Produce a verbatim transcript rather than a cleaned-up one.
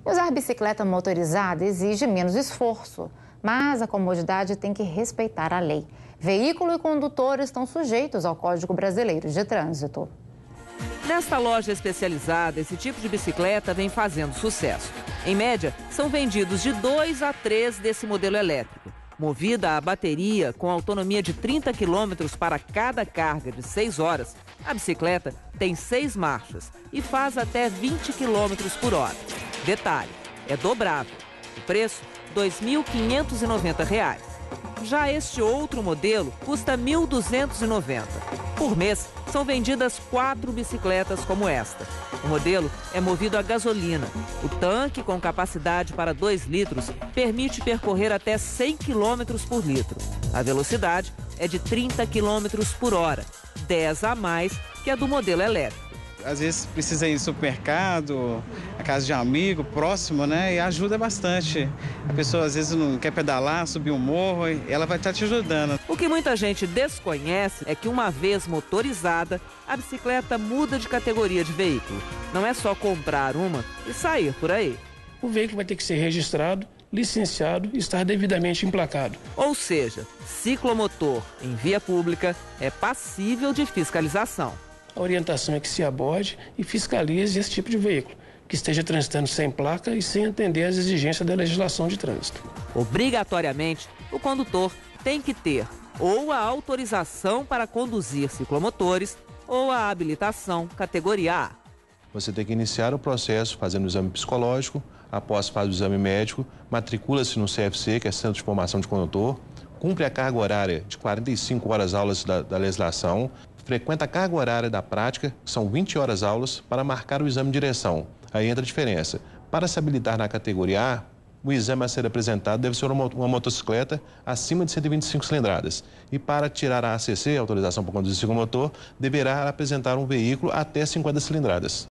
Usar bicicleta motorizada exige menos esforço, mas a comodidade tem que respeitar a lei. Veículo e condutor estão sujeitos ao Código Brasileiro de Trânsito. Nesta loja especializada, esse tipo de bicicleta vem fazendo sucesso. Em média, são vendidos de dois a três desse modelo elétrico. Movida a bateria com autonomia de trinta quilômetros para cada carga de seis horas, a bicicleta tem seis marchas e faz até vinte quilômetros por hora. Detalhe, é dobrável. O preço, dois mil quinhentos e noventa reais. Já este outro modelo custa mil duzentos e noventa reais. Por mês, são vendidas quatro bicicletas como esta. O modelo é movido a gasolina. O tanque, com capacidade para dois litros, permite percorrer até cem quilômetros por litro. A velocidade é de trinta quilômetros por hora, dez a mais que a do modelo elétrico. Às vezes precisa ir no supermercado, a casa de um amigo, próximo, né? E ajuda bastante. A pessoa às vezes não quer pedalar, subir um morro, e ela vai estar te ajudando. O que muita gente desconhece é que uma vez motorizada, a bicicleta muda de categoria de veículo. Não é só comprar uma e sair por aí. O veículo vai ter que ser registrado, licenciado e estar devidamente emplacado. Ou seja, ciclomotor em via pública é passível de fiscalização. A orientação é que se aborde e fiscalize esse tipo de veículo, que esteja transitando sem placa e sem atender às exigências da legislação de trânsito. Obrigatoriamente, o condutor tem que ter ou a autorização para conduzir ciclomotores ou a habilitação categoria A. Você tem que iniciar o processo fazendo o exame psicológico, após faz o exame médico, matricula-se no C F C, que é Centro de Formação de Condutor, cumpre a carga horária de quarenta e cinco horas aulas da, da legislação, frequenta a carga horária da prática, que são vinte horas aulas, para marcar o exame de direção. Aí entra a diferença. Para se habilitar na categoria A, o exame a ser apresentado deve ser uma, uma motocicleta acima de cento e vinte e cinco cilindradas. E para tirar a A C C, autorização para conduzir ciclomotor, deverá apresentar um veículo até cinquenta cilindradas.